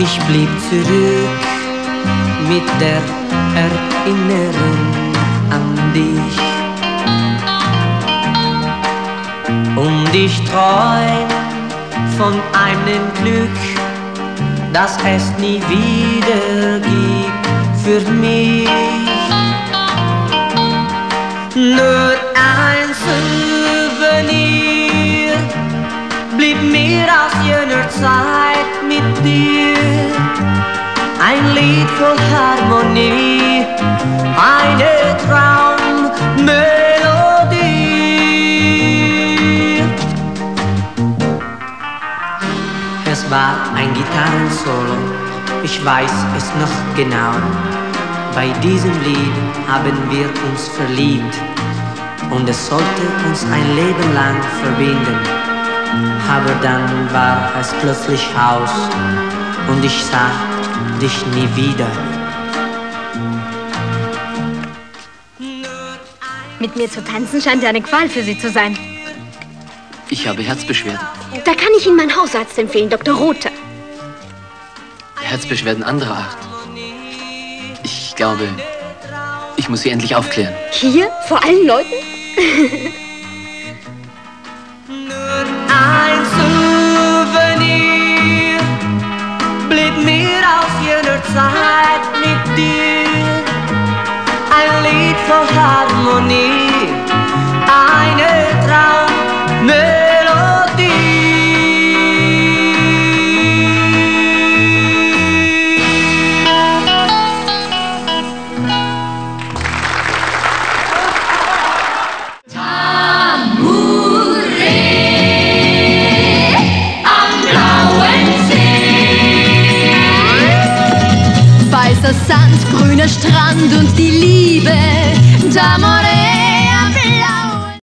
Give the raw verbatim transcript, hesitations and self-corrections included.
Ich blieb zurück mit der Erinnerung an dich. Und ich träum von einem Glück, das es nie wieder gibt für mich. Nur ein Souvenir blieb mir aus jener Zeit mit dir. Ein Lied voll Harmonie, eine Traummelodie. Es war ein Gitarrensolo, ich weiß es noch genau. Bei diesem Lied haben wir uns verliebt und es sollte uns ein Leben lang verbinden. Aber dann war es plötzlich aus und ich sah dich nie wieder. Mit mir zu tanzen scheint ja eine Qual für Sie zu sein. Ich habe Herzbeschwerden. Da kann ich Ihnen meinen Hausarzt empfehlen, Doktor Rothe. Herzbeschwerden anderer Art. Ich glaube, ich muss Sie endlich aufklären. Hier? Vor allen Leuten? Nur ein Souvenir blieb mir aus jener Zeit mit dir. Ein Lied voll Harmonie, eine Traummelodie. Weißer Sand, grüner Strand und die Liebe d'amore.